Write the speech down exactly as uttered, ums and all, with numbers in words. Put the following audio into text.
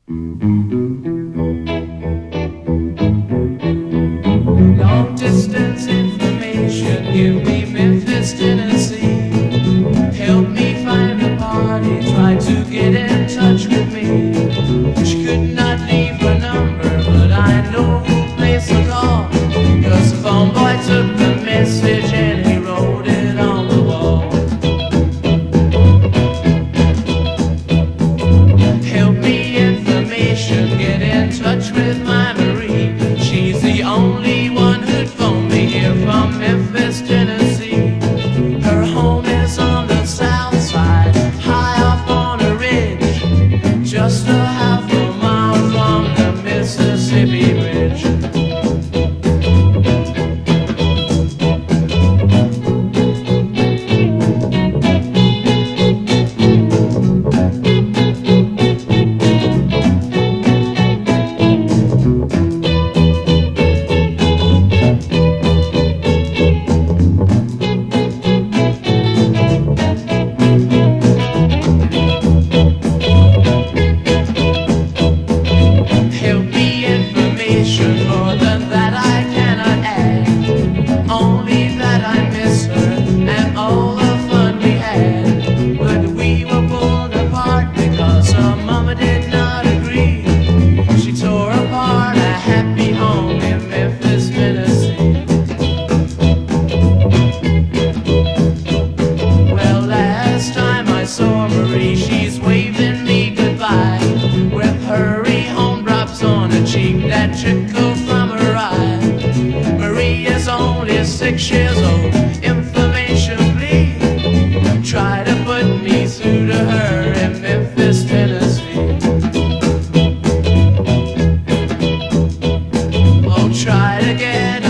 Long distance information, give me Memphis, Tennessee. Help me find a party, try to get in touch with me. She could not leave her number, but I know who placed the call, 'cause the phone boy took the message and he wrote it on the wall. Help me information, get in touch with my Marie. She's the only one who'd phone me here from Memphis, Tennessee. Her home is on the south side, high up on a ridge, just a half a mile from the Mississippi Bridge. More than that I cannot add, only that I miss her and all the fun we had. But we were pulled apart because her mama did not agree. She tore apart a happy home in Memphis, Tennessee. Well, last time I saw Marie, she's waving me goodbye with hurry home drops on her cheek that trickle from her eye. Marie is only six years old, information please. Try to put me through to her in Memphis, Tennessee. Oh, try to get